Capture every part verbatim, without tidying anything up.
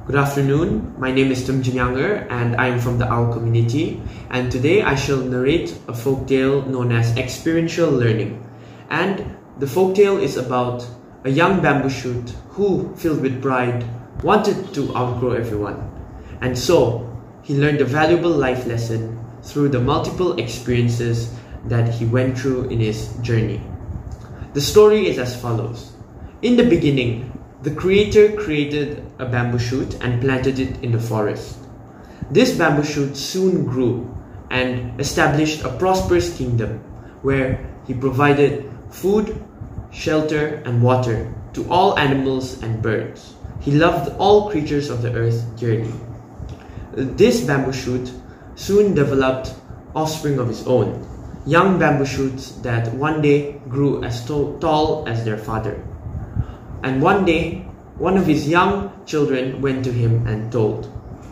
Good afternoon, my name is Tum Junyanger and I am from the O W community, and today I shall narrate a folktale known as Experiential Learning. And the folktale is about a young bamboo shoot who, filled with pride, wanted to outgrow everyone. And so, he learned a valuable life lesson through the multiple experiences that he went through in his journey. The story is as follows. In the beginning, the creator created a bamboo shoot and planted it in the forest. This bamboo shoot soon grew and established a prosperous kingdom where he provided food, shelter, and water to all animals and birds. He loved all creatures of the earth dearly. This bamboo shoot soon developed offspring of his own, young bamboo shoots that one day grew as tall as their father. And one day, one of his young children went to him and told,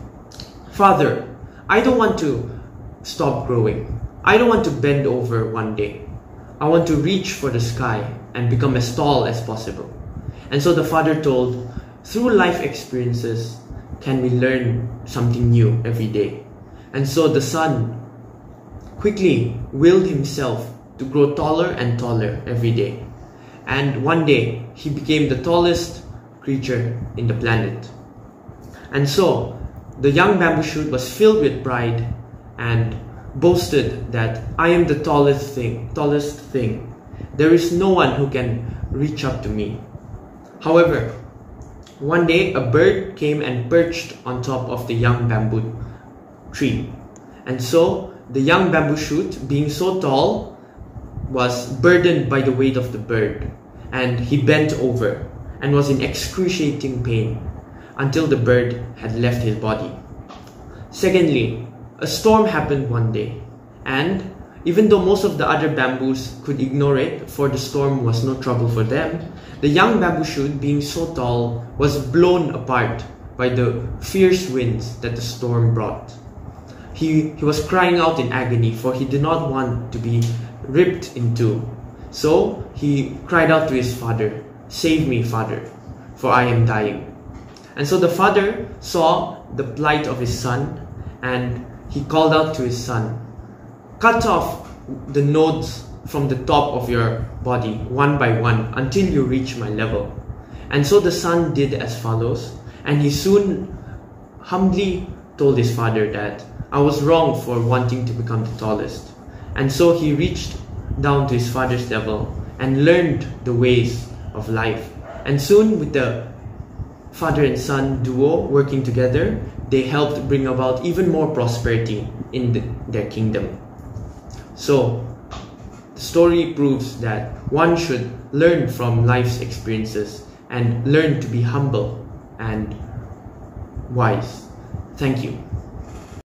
"Father, I don't want to stop growing. I don't want to bend over one day. I want to reach for the sky and become as tall as possible." And so the father told, "Through life experiences, can we learn something new every day?" And so the son quickly willed himself to grow taller and taller every day. And one day, he became the tallest creature in the planet. And so, the young bamboo shoot was filled with pride and boasted that, "I am the tallest thing, tallest thing. There is no one who can reach up to me." However, one day a bird came and perched on top of the young bamboo tree. And so, the young bamboo shoot, being so tall, was burdened by the weight of the bird, and he bent over and was in excruciating pain until the bird had left his body. Secondly, a storm happened one day, and even though most of the other bamboos could ignore it, for the storm was no trouble for them, the young bamboo shoot, being so tall, was blown apart by the fierce winds that the storm brought. He, he was crying out in agony, for he did not want to be ripped in two. So he cried out to his father, "Save me, father, for I am dying." And so the father saw the plight of his son, and he called out to his son, "Cut off the nodes from the top of your body one by one until you reach my level." And so the son did as follows, and he soon humbly told his father that, "I was wrong for wanting to become the tallest." And so he reached down to his father's level and learned the ways of life. And soon, with the father and son duo working together, they helped bring about even more prosperity in the, their kingdom. So, the story proves that one should learn from life's experiences and learn to be humble and wise. Thank you.